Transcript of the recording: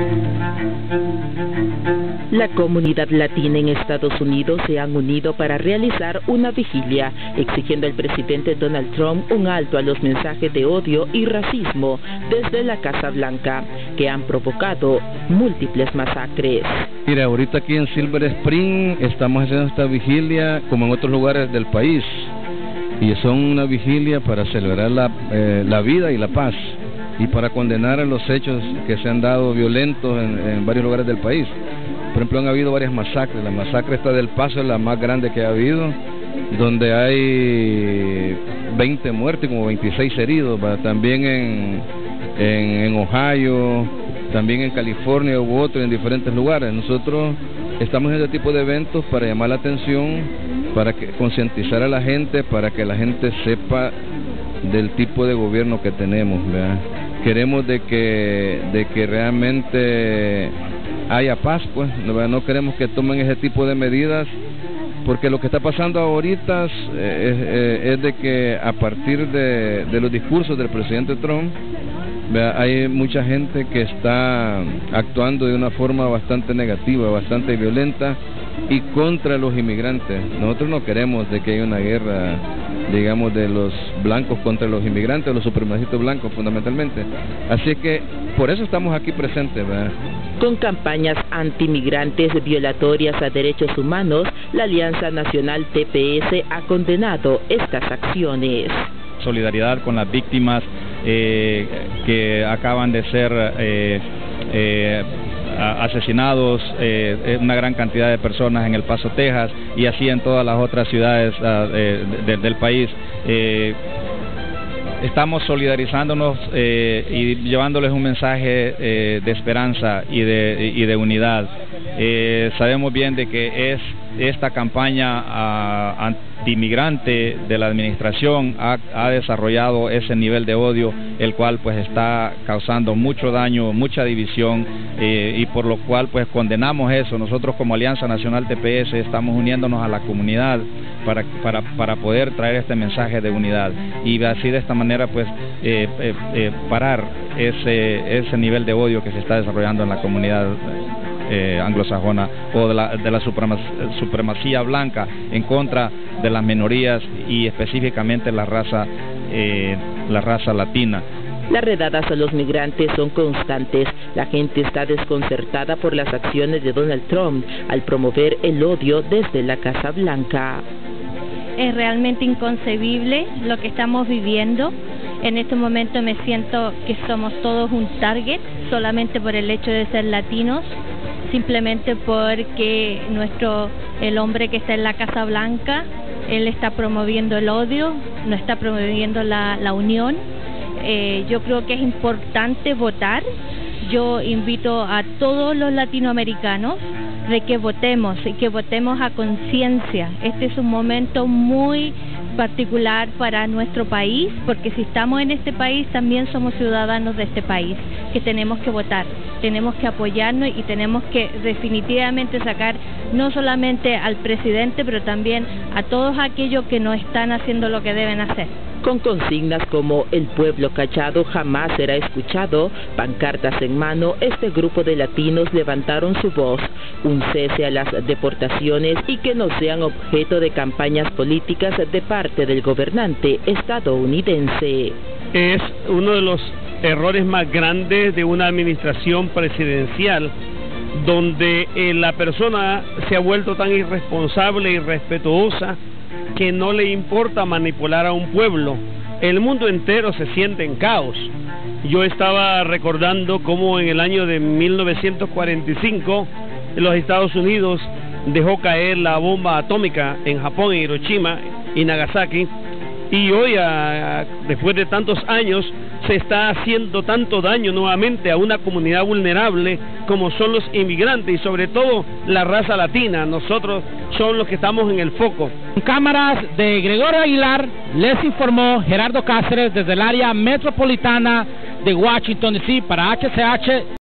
La comunidad latina en Estados Unidos se han unido para realizar una vigilia, exigiendo al presidente Donald Trump un alto a los mensajes de odio y racismo desde la Casa Blanca, que han provocado múltiples masacres. Mira, ahorita aquí en Silver Spring estamos haciendo esta vigilia como en otros lugares del país, y son una vigilia para celebrar la vida y la paz, y para condenar a los hechos que se han dado violentos en varios lugares del país. Por ejemplo, han habido varias masacres. La masacre esta del Paso es la más grande que ha habido, donde hay 20 muertos y como 26 heridos. También en Ohio, también en California hubo otro, en diferentes lugares. Nosotros estamos en este tipo de eventos para llamar la atención, para concientizar a la gente, para que la gente sepa del tipo de gobierno que tenemos, ¿verdad? Queremos de que realmente haya paz, pues. No queremos que tomen ese tipo de medidas, porque lo que está pasando ahorita es de que a partir de los discursos del presidente Trump, hay mucha gente que está actuando de una forma bastante negativa, bastante violenta y contra los inmigrantes. Nosotros no queremos de que haya una guerra, digamos, de los blancos contra los inmigrantes, los supremacistas blancos fundamentalmente. Así es que por eso estamos aquí presentes, ¿verdad? Con campañas antimigrantes violatorias a derechos humanos, la Alianza Nacional TPS ha condenado estas acciones. Solidaridad con las víctimas que acaban de ser asesinados, una gran cantidad de personas en El Paso, Texas, y así en todas las otras ciudades del país. Estamos solidarizándonos y llevándoles un mensaje de esperanza y de unidad. Sabemos bien de que esta campaña antimigrante de la administración ha desarrollado ese nivel de odio, el cual pues está causando mucho daño, mucha división, y por lo cual pues condenamos eso. Nosotros como Alianza Nacional TPS estamos uniéndonos a la comunidad para poder traer este mensaje de unidad, y así de esta manera pues parar ese nivel de odio que se está desarrollando en la comunidad anglosajona, o de la supremacía blanca en contra de las minorías, y específicamente la raza latina. Las redadas a los migrantes son constantes. La gente está desconcertada por las acciones de Donald Trump al promover el odio desde la Casa Blanca. Es realmente inconcebible lo que estamos viviendo. En este momento me siento que somos todos un target solamente por el hecho de ser latinos, simplemente porque el hombre que está en la Casa Blanca, él está promoviendo el odio, no está promoviendo la unión. Yo creo que es importante votar. Yo invito a todos los latinoamericanos de que votemos, y que votemos a conciencia. Este es un momento muy particular para nuestro país, porque si estamos en este país también somos ciudadanos de este país, que tenemos que votar, tenemos que apoyarnos y tenemos que definitivamente sacar no solamente al presidente, pero también a todos aquellos que no están haciendo lo que deben hacer. Con consignas como "el pueblo callado jamás será escuchado", pancartas en mano, este grupo de latinos levantaron su voz: un cese a las deportaciones y que no sean objeto de campañas políticas de parte del gobernante estadounidense. Es uno de los errores más grandes de una administración presidencial, donde la persona se ha vuelto tan irresponsable y irrespetuosa que no le importa manipular a un pueblo. El mundo entero se siente en caos. Yo estaba recordando cómo en el año de 1945 los Estados Unidos dejó caer la bomba atómica en Japón, en Hiroshima y Nagasaki, y hoy, después de tantos años, se está haciendo tanto daño nuevamente a una comunidad vulnerable como son los inmigrantes, y sobre todo la raza latina. Nosotros son los que estamos en el foco. En cámaras de Gregorio Aguilar, les informó Gerardo Cáceres desde el área metropolitana de Washington, D.C. para HCH.